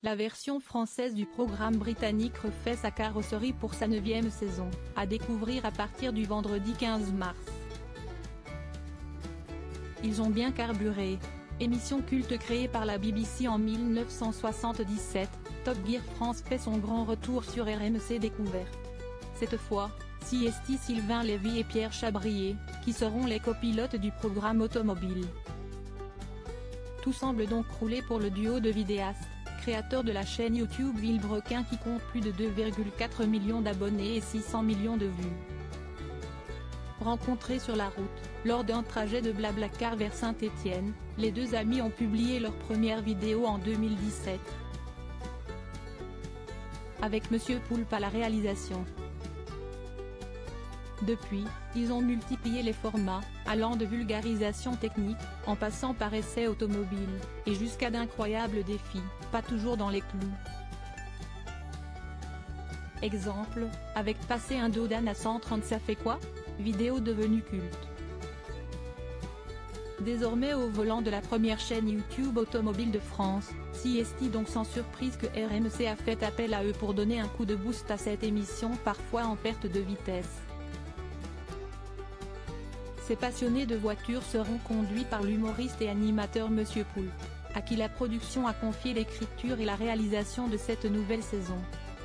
La version française du programme britannique refait sa carrosserie pour sa 9e saison, à découvrir à partir du vendredi 15 mars. Ils ont bien carburé. Émission culte créée par la BBC en 1977, Top Gear France fait son grand retour sur RMC Découverte. Cette fois, CST Sylvain Lévy et Pierre Chabrier, qui seront les copilotes du programme automobile. Tout semble donc rouler pour le duo de vidéastes, créateurs de la chaîne YouTube Villebrequin qui compte plus de 2,4 millions d'abonnés et 600 millions de vues. Rencontrés sur la route, lors d'un trajet de Blablacar vers Saint-Étienne, les deux amis ont publié leur première vidéo en 2017. Avec Monsieur Poulpe à la réalisation. Depuis, ils ont multiplié les formats, allant de vulgarisation technique, en passant par essais automobiles, et jusqu'à d'incroyables défis, pas toujours dans les clous. Exemple, avec passer un dos d'âne à 130 ça fait quoi? Vidéo devenue culte. Désormais au volant de la première chaîne YouTube automobile de France, CST donc sans surprise que RMC a fait appel à eux pour donner un coup de boost à cette émission parfois en perte de vitesse. Ces passionnés de voitures seront conduits par l'humoriste et animateur Monsieur Poulpe, à qui la production a confié l'écriture et la réalisation de cette nouvelle saison.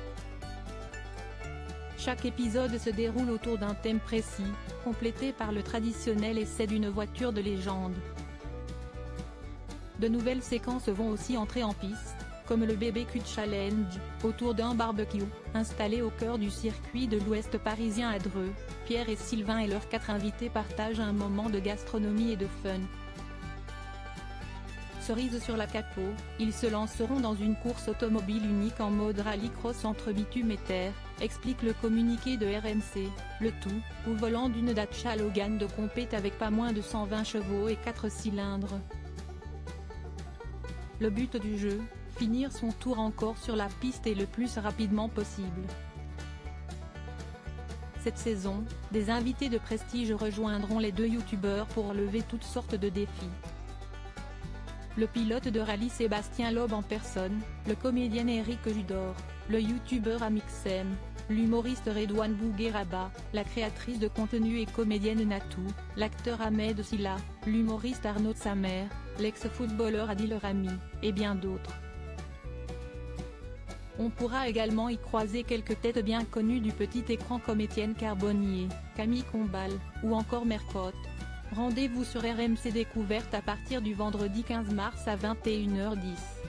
Chaque épisode se déroule autour d'un thème précis, complété par le traditionnel essai d'une voiture de légende. De nouvelles séquences vont aussi entrer en piste, comme le BBQ Challenge, autour d'un barbecue, installé au cœur du circuit de l'Ouest parisien à Dreux. Pierre et Sylvain et leurs 4 invités partagent un moment de gastronomie et de fun. Cerise sur la capo, ils se lanceront dans une course automobile unique en mode rallycross entre bitume et terre, explique le communiqué de RMC, le tout, au volant d'une Dacia Logan de compète avec pas moins de 120 chevaux et 4 cylindres. Le but du jeu, finir son tour encore sur la piste et le plus rapidement possible. Cette saison, des invités de prestige rejoindront les deux youtubeurs pour relever toutes sortes de défis. Le pilote de rallye Sébastien Loeb en personne, le comédien Eric Judor, le youtubeur Amixem, l'humoriste Redouane Bougueraba, la créatrice de contenu et comédienne Natou, l'acteur Ahmed Silla, l'humoriste Arnaud Samer, l'ex-footballeur Adil Rami, et bien d'autres. On pourra également y croiser quelques têtes bien connues du petit écran comme Étienne Carbonnier, Camille Combal, ou encore Mercotte. Rendez-vous sur RMC Découverte à partir du vendredi 15 mars à 21h10.